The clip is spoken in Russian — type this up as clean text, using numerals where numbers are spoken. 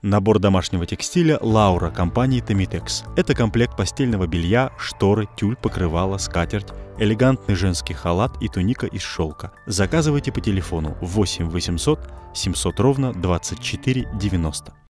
Набор домашнего текстиля «Лаура» компании Temitex. Это комплект постельного белья, шторы, тюль, покрывало, скатерть, элегантный женский халат и туника из шелка. Заказывайте по телефону 8 800 700 ровно 24 90.